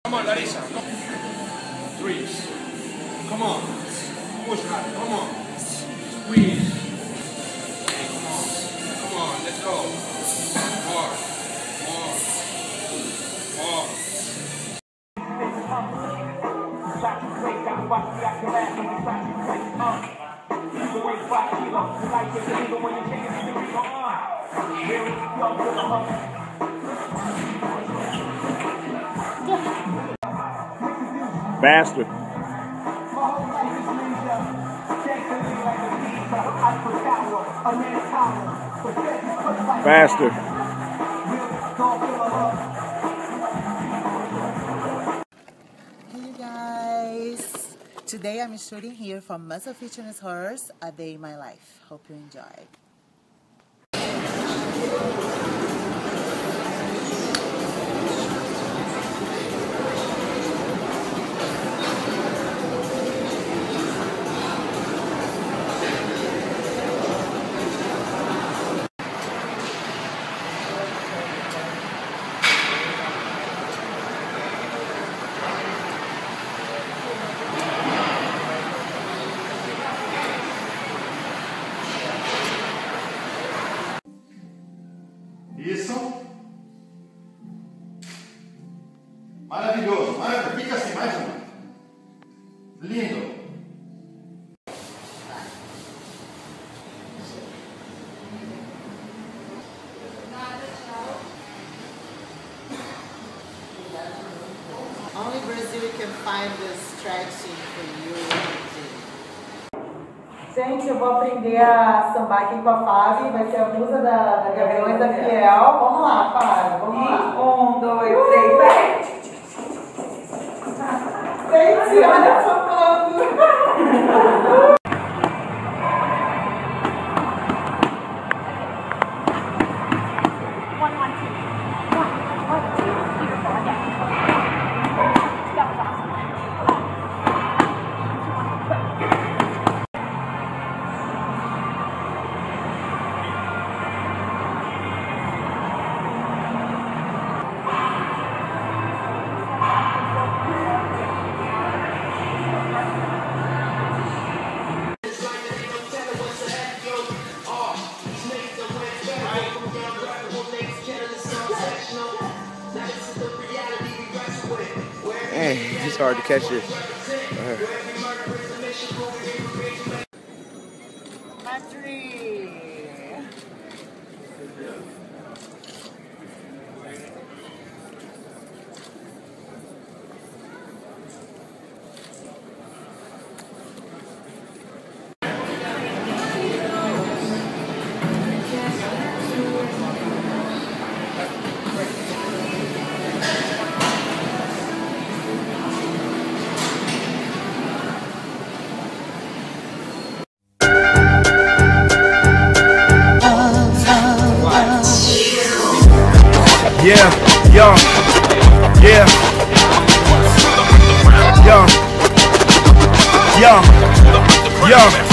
Come on, Larissa. Reis. Come on. Push hard. Come on. Squeeze. Come on. Come on. Let's go. More. More. More. Faster. Faster. Hey you guys! Today I'm shooting here from Muscle Fitness Hers, A Day in My Life. Hope you enjoy. Isso. Maravilhoso. Maravilhoso. Fica assim, mais uma. Lindo. Only Brazil can find this stretching for you. Gente, eu vou aprender a sambar aqui com a Fábio, vai ser a musa da Gaviões da Fiel. Vamos lá, Fábio, vamos lá. 1, 2, 3, vai! Gente, olha só falando! Dang, it's hard to catch it. Factory! Yeah, yo, yeah, yo, yo, yo.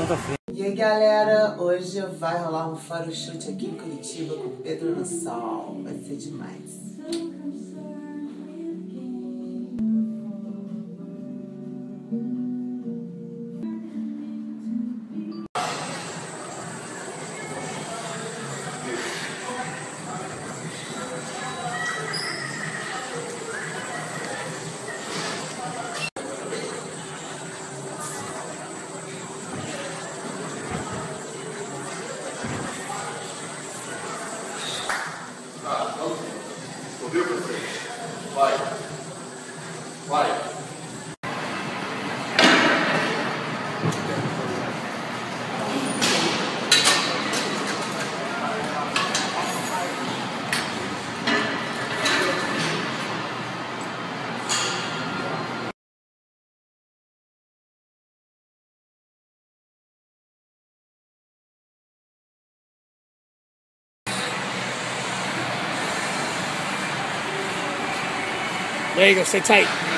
E aí galera, hoje vai rolar um photoshoot aqui em Curitiba com Pedro no Sol. Vai ser demais. Ouviu, professor? Vai. Vai. There you go, stay tight.